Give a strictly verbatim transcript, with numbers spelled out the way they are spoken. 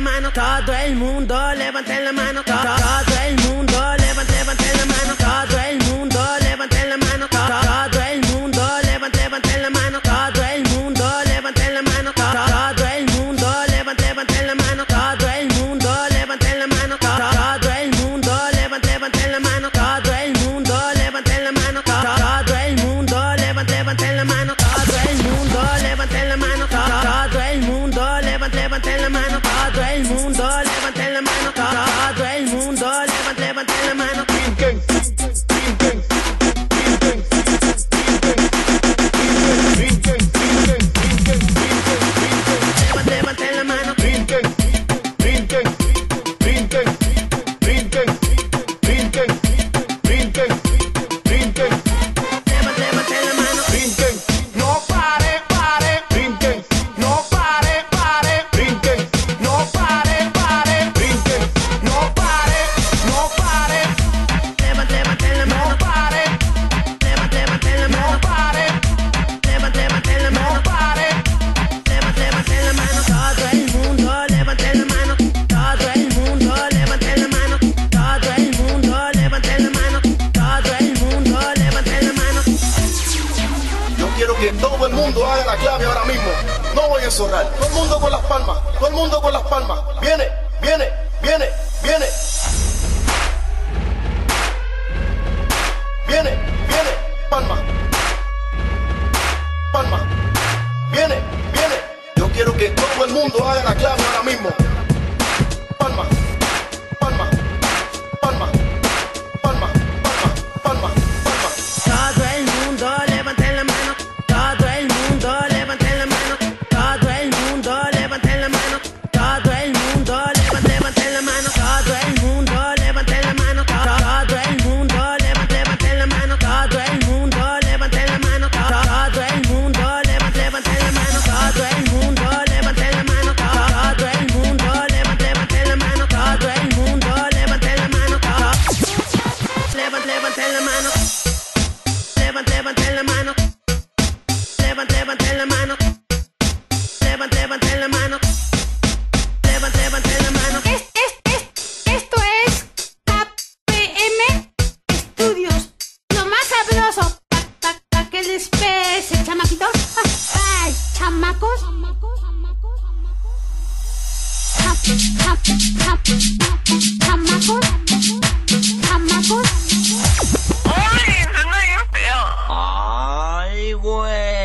mano, todo el mundo levante la mano, todo el mundo levante, levante la mano, todo el mundo levante la mano, todo el mundo levante, levante la mano, todo el mundo levante la mano, todo el mundo levante, levante la mano, todo el mundo levante la mano, todo el mundo levante, levante la mano, todo el mundo levante la mano, todo el mundo levante, levante la mano, todo el mundo levante la mano, todo el mundo levante, levante la mano, todo el mundo levante la mano, todo el mundo levante, levante la mano. Quiero que todo el mundo haga la clave ahora mismo. No voy a enzorrar. Todo el mundo con las palmas. Todo el mundo con las palmas. Viene, viene, viene, viene. Viene, viene, palma. Palma. Viene, viene. Yo quiero que todo el mundo haga la clave ahora mismo. Palma. Palma. Palma. Palma. Palma. Palma. Palma. Todo el mundo levante la mano. Todo el mundo levante la mano, todo el mundo levante la mano, todo el mundo levante, levante la mano, todo el mundo levante la mano, todo el mundo levante, levante la mano, todo el mundo levante la mano, todo el mundo levante, levante la mano, todo el mundo levante la mano, todo el mundo levante, levante la mano, todo el mundo levante la mano, levante, levante la mano, levante, levante la mano. Levante, levante la mano. Levante, levante la mano. Levante, levante la mano. Es, es, es, esto es K P M Studios. Lo más sabroso. Pa, pa, pa que les pese, chamaquitos. Ay, chamacos. Ja, ja, ja, chamacos. Chamacos. Ay, suena bien feo. Ay, güey.